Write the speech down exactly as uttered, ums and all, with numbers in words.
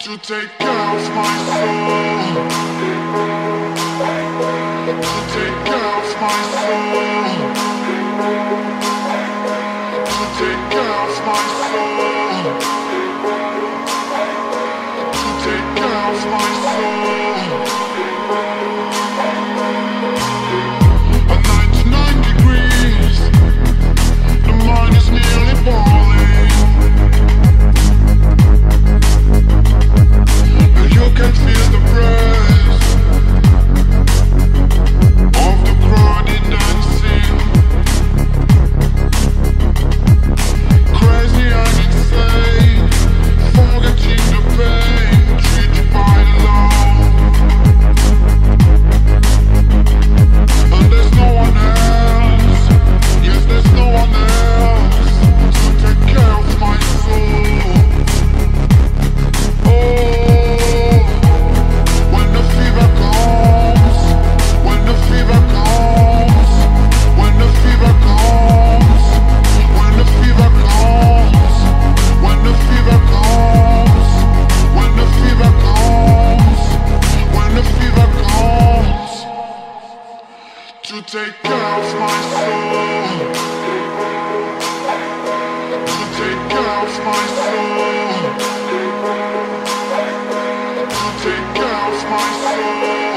to take out my soul, to take out my soul, to take out my soul, to take out my soul. At ninety-nine degrees, the mind is nearly boiling. You can feel the breath of the crowded dancing, crazy and insane, forgetting the pain, treated by the law. And there's no one else, yes, there's no one else to take care of my soul. Oh, to take out my soul, to take out my soul, to take out my soul.